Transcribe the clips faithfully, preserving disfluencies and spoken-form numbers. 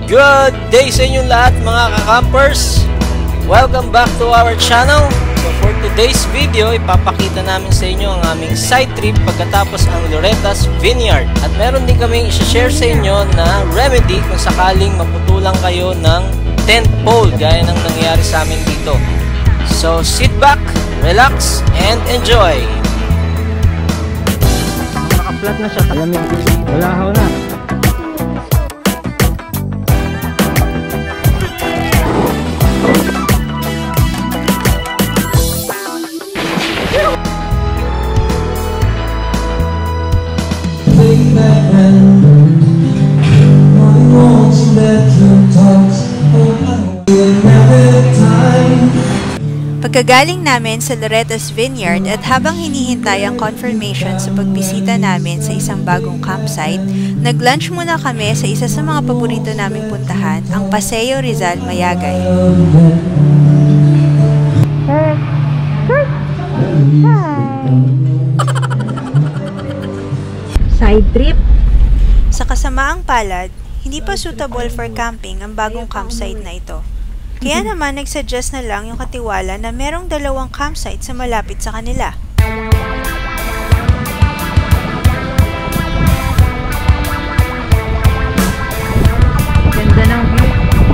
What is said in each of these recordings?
Good day sa inyong lahat mga ka-campers! Welcome back to our channel. So for today's video, ipapakita namin sa inyo ang aming side trip pagkatapos ang Loretta's Vineyard. At meron din kaming i-share sa inyo na remedy kung sakaling maputulang kayo ng tent pole gaya ng nangyari sa amin dito. So sit back, relax, and enjoy! Naka-flat na siya, kalamig. Wala haw na. Pagkagaling namin sa Loretta's Vineyard at habang hinihintay ang confirmation sa pagbisita namin sa isang bagong campsite, nag-lunch muna kami sa isa sa mga paborito naming puntahan, ang Paseo Rizal, Mayagay. Side trip? Sa kasamaang palad, hindi pa suitable for camping ang bagong campsite na ito. Kaya naman nagsuggest na lang yung katiwala na merong dalawang campsite sa malapit sa kanila. Ganda ng view.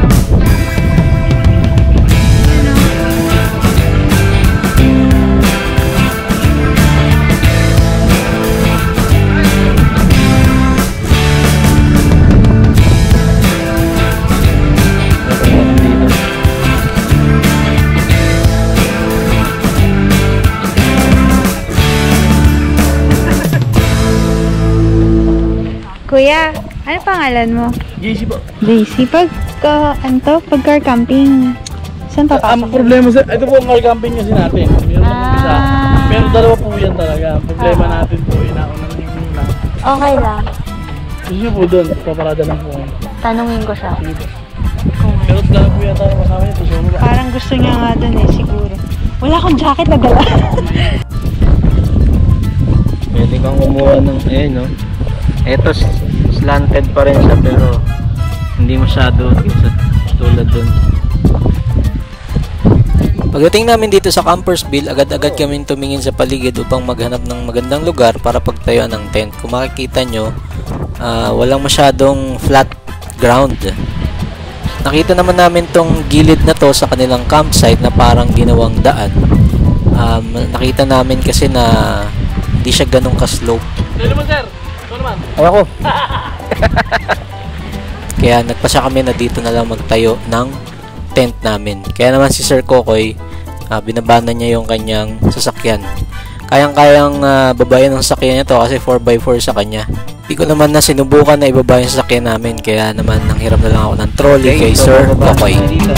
Kuya, ano pangalan mo? J C po. J C. Pagka, ano to? Pag car camping, saan papasok? Ang problema sa, ito po ang car camping kasi natin. Meron ah. po isa. Pero dalawa po yan talaga. Ang problema ah. natin po, inauna na yung muna. Okay lang. Gusto po doon, paparada lang po. Tanungin ko siya. Sige po. Pero dalawa po yan tayo kasama nito. So, parang gusto niya nga doon eh, siguro. Wala akong jacket na gala. Pwede kang kumuha ng, eh no? Ito slanted pa rin siya pero hindi masyado tulad dun. Pagdating namin dito sa Campers Ville, agad-agad kami tumingin sa paligid upang maghanap ng magandang lugar para pagtayuan ng tent. Kung makikita nyo, uh, walang masyadong flat ground. Nakita naman namin tong gilid na to sa kanilang campsite na parang ginawang daan. Um, nakita namin kasi na hindi siya ganun ka-slope. Dito mo sir! Ay ako. Kaya nagpasya kami na dito na lang magtayo ng tent namin. Kaya naman si Sir Kokoy, uh, binabanan niya yung kanyang sasakyan. Kayang-kayang uh, babayan ng sasakyan niya to kasi four by four sa kanya. Hindi ko naman na sinubukan na ibaba yung sasakyan namin. Kaya naman nanghiram na lang ako ng trolley kay Sir Kokoy.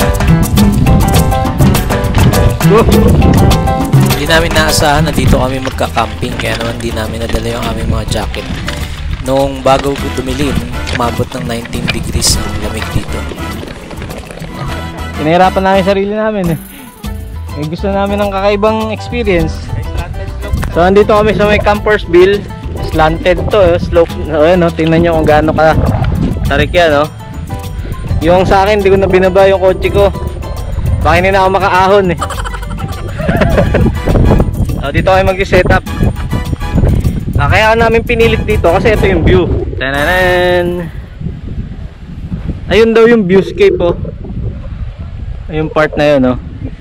Hindi namin naasahan na dito kami magka-camping. Kaya naman di namin nadala yung aming mga jacket. Noong bago dumilim, umabot ng nineteen degrees ang lamig dito. Pinahirapan namin sarili namin eh. Eh gusto namin ng kakaibang experience. So andito kami sa may Campers Ville. Slanted to, eh. Slope. So, ayan, no? Tingnan nyo kung gaano ka tarik yan. No? Yung sa akin, hindi ko na binaba yung kotse ko. Baka hindi na ako makaahon eh. So, dito kami mag-setup. Ah, kaya namin pinilit dito kasi ito yung view. Tananan. Ayun daw yung viewscape oh. Ayun part na yun oh.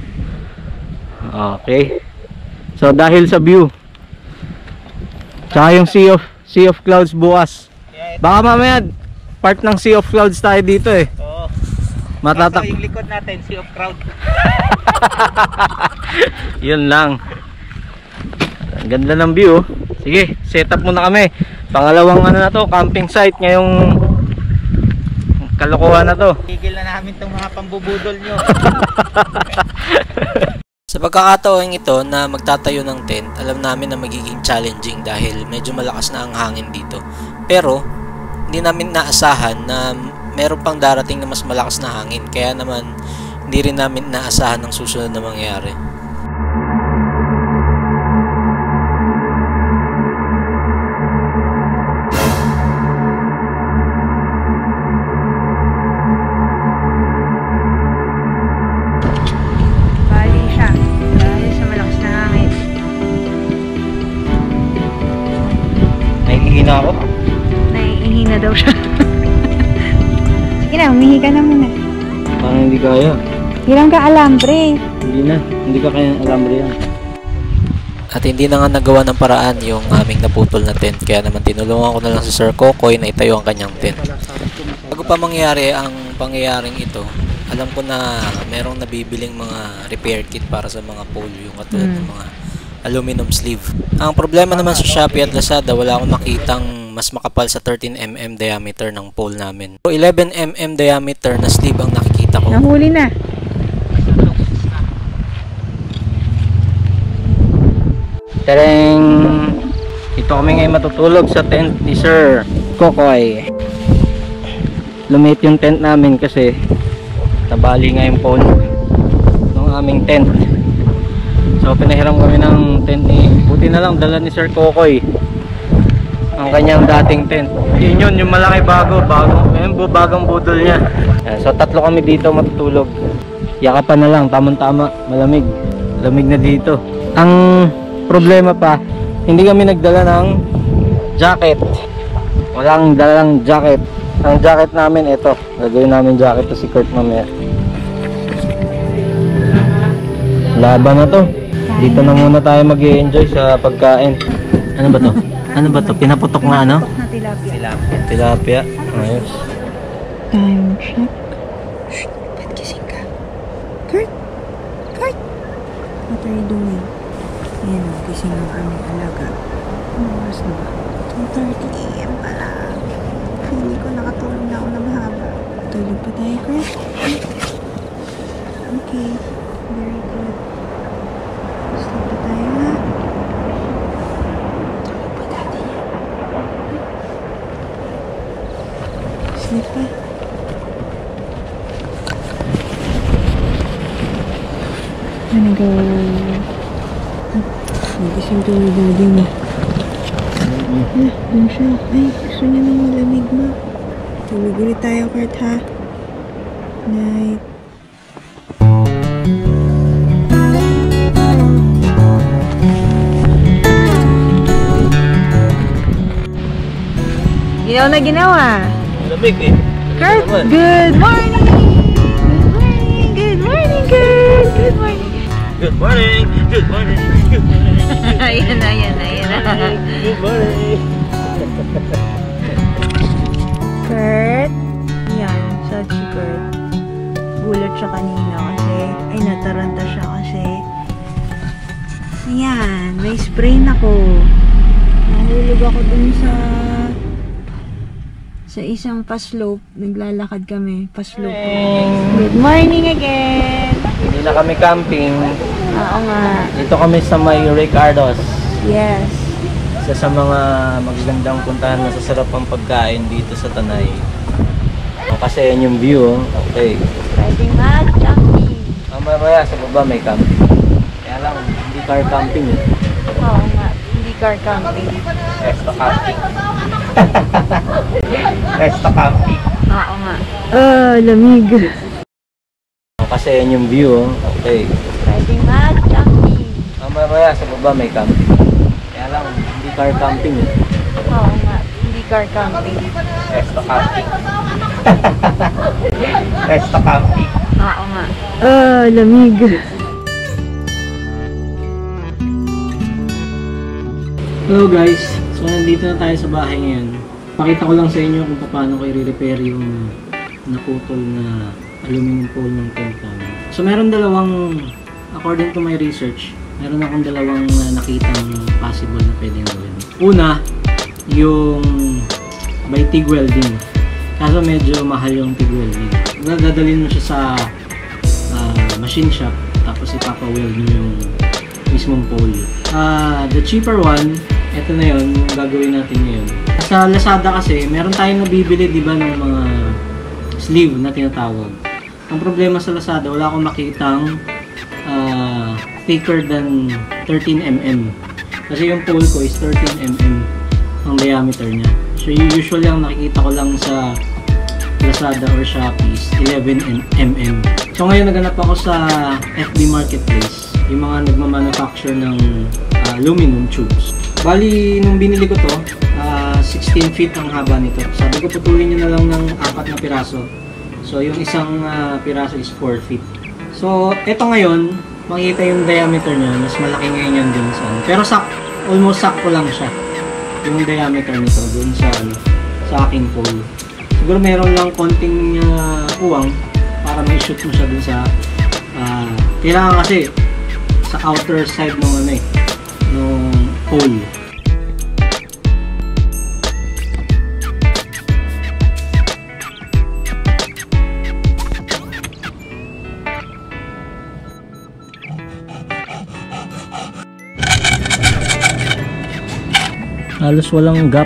Okay. So dahil sa view. Tsaka yung sea of, sea of clouds bukas. Baka mamaya part ng sea of clouds tayo dito eh. Oo. Matatak. Yung likod natin sea of cloud. Yun lang. Ang ganda ng view oh. Sige, set up muna kami. Pangalawang ano na to, camping site ngayong kalokohan na to. Tigil na namin itong mga pambubudol nyo. Sa pagkakataon ito na magtatayo ng tent, alam namin na magiging challenging dahil medyo malakas na ang hangin dito. Pero, hindi namin naasahan na meron pang darating na mas malakas na hangin. Kaya naman, hindi rin namin naasahan ang susunod na mangyari. Nahihina ako. Nahihina daw siya. Sige na, umihi ka na muna. Parang hindi kaya. Hirang ka alambre. Hindi na, hindi ka kaya alambre yan. At hindi na nga nagawa ng paraan yung aming naputol na tent. Kaya naman tinulungan ko na lang si Sir Kokoy na itayo ang kanyang tent. Bago pa mangyari ang pangyayaring ito, alam ko na merong nabibiling mga repair kit para sa mga pole, yung katulad mm. ng mga aluminum sleeve. Ang problema naman sa Shopee at Lazada, wala akong makitang mas makapal sa thirteen millimeter diameter ng pole namin. So eleven millimeter diameter na sleeve ang nakikita ko. Nahuli na. Tereng! Ito kami ngayon matutulog sa tent ni Sir Kokoy. Lumit yung tent namin kasi nabali nga yung phone ng aming tent. So pinahiram kami ng tent ni, buti na lang dala ni Sir Kokoy ang kanyang dating tent. Yun yun, yung malaki bago, bago, yun, bagong budol niya. So tatlo kami dito matutulog. Yakapan na lang, tamang tama, malamig. Lamig na dito. Ang problema pa, hindi kami nagdala ng jacket. Walang dalang jacket. Ang jacket namin ito, gagawin namin jacket to si Kurt mamaya. Laban na to. Dito na muna tayo mag-i-enjoy sa pagkain. Ano ba to? Ano ba to? Pinaputok na ano? Na tilapia. Tilapia. Tilapia. Ayos. Time check. Shh, ba't gising ka? Kurt? Kurt? What are you doing? Ayan o, gising ang aming alaga. Ano oras na ba? two thirty a m pala. Hindi ko nakatulog na ako ng mahaba. Tulog pa tayo, Kurt? Okay. Very good. Sleep pa tayo, ha? Tulog pa dati niya. Sleep pa. Ano go? Nagising to ni daddy mo. Ah, dun siya. Ay, gusto niya ng malamig ma. Tulog ulit tayo, Kurt, ha? Night. Ginaw na ginawa. Lamig eh. Kurt, good morning! Good morning! Good morning, Kurt! Good morning! Good morning! Good morning! Good morning! Ayan na, ayan na, ayan na. Good morning! Kurt? Yan, sad si Kurt. Gulat siya kanina kasi, ay nataranta siya kasi. Ayan, may sprain ako. Nahulog ako dun sa sa isang pa-slope. Naglalakad kami, pa-slope. Good morning again! Hindi na kami camping. Oo nga. Dito kami sa may Ricardo's. Yes. Isa sa mga magagandang puntahan, masasarap ang pagkain dito sa Tanay. O, kasi yan yung view. Okay. Pwede mag-camping. Mamaya sa baba may camping. Kaya lang, hindi car camping eh. Oo nga, hindi car camping. Resto camping. Resto camping. Oo nga. Ah, lamig. O, kasi yan yung view. Okay. Pwede mag-camping. Mamaya sa baba may camping. Kaya lang, hindi car camping eh. Oo nga, hindi car camping. Resto camping. Resto camping. Oo nga. Ah, lamig. Hello guys, so nandito na tayo sa bahay ngayon. Pakita ko lang sa inyo kung paano ko i-repair yung naputol na aluminum pole ng tent namin. So meron dalawang, according to my research, meron akong dalawang uh, nakitang possible na pwedeng gawin. Una, yung by TIG welding. Kaso medyo mahal yung TIG welding. Dadalhin mo siya sa uh, machine shop, tapos ipapa-weld mo yung mismong pole. Uh, the cheaper one, ito na yun, yung gagawin natin ngayon. Sa Lazada kasi, meron tayong nabibili, di ba, ng mga sleeve na tinatawag. Ang problema sa Lazada, wala akong makitang uh, thicker than thirteen millimeter. Kasi yung pole ko is thirteen millimeter ang diameter niya. So usually ang nakikita ko lang sa Lazada or Shopee is eleven millimeter. So ngayon naganap ako sa F B Marketplace, yung mga nagmamanufacture ng uh, aluminum tubes. Bali, nung binili ko to, uh, sixteen feet ang haba nito. Sabi ko putulin nyo na lang ng apat na piraso. So yung isang uh, piraso is four feet. So ito ngayon, makikita yung diameter niya, mas malaki ngayon yan dun sa ano. Pero sak, almost sakto lang siya yung diameter nito dun sa ano, sa aking pole. Siguro meron lang konting uh, uwang para may shoot mo siya dun sa uh, kailangan kasi sa outer side ng ano eh, ng pole. Halos walang gap.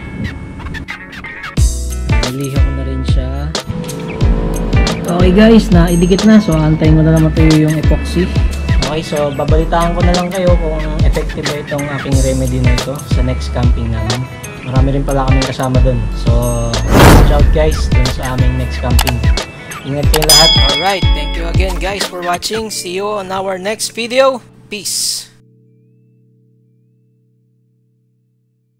Niliho ko na rin siya. Okay guys, naidikit na. So antayin mo na naman tayo yung epoxy. Okay, so babalitaan ko na lang kayo kung effective ba itong aking remedy na ito sa next camping namin. Marami rin pala kaming kasama dun. So watch out guys dun sa aming next camping. Ingat kayo lahat. Alright, thank you again guys for watching. See you on our next video. Peace.